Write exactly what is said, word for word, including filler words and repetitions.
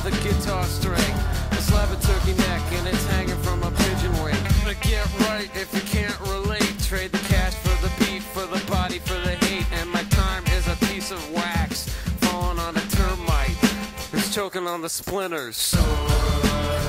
the guitar string, a slab of turkey neck, and it's hanging from a pigeon wing. But get right if you can't relate. Trade the cash for the beef, for the body, for the hate. And my time is a piece of wax falling on a termite who's choking on the splinters. So